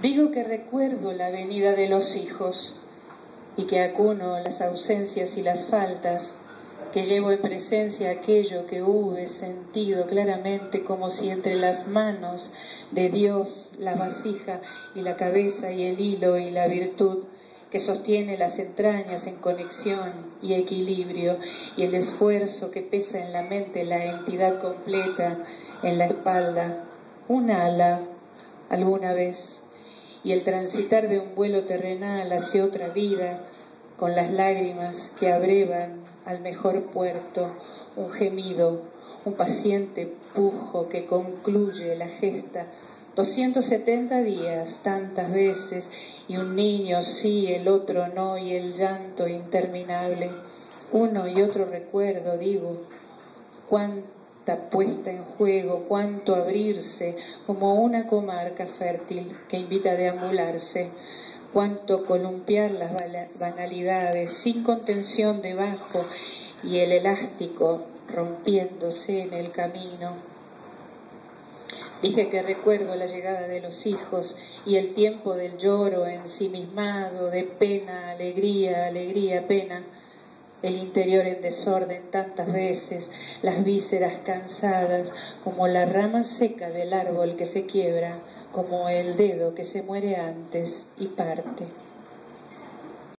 Digo que recuerdo la venida de los hijos y que acuno las ausencias y las faltas, que llevo en presencia aquello que hube sentido claramente, como si entre las manos de Dios la vasija y la cabeza y el hilo y la virtud que sostiene las entrañas en conexión y equilibrio, y el esfuerzo que pesa en la mente la entidad completa en la espalda, un ala alguna vez, y el transitar de un vuelo terrenal hacia otra vida, con las lágrimas que abrevan al mejor puerto, un gemido, un paciente pujo que concluye la gesta, 270 días, tantas veces, y un niño sí, el otro no, y el llanto interminable, uno y otro recuerdo, digo, cuánta puesta en juego, cuánto abrirse, como una comarca fértil que invita a deambularse, cuánto columpiar las banalidades, sin contención debajo, y el elástico rompiéndose en el camino. Dije que recuerdo la llegada de los hijos y el tiempo del lloro ensimismado, de pena, alegría, alegría, pena, el interior en desorden tantas veces, las vísceras cansadas, como la rama seca del árbol que se quiebra, como el dedo que se muere antes y parte.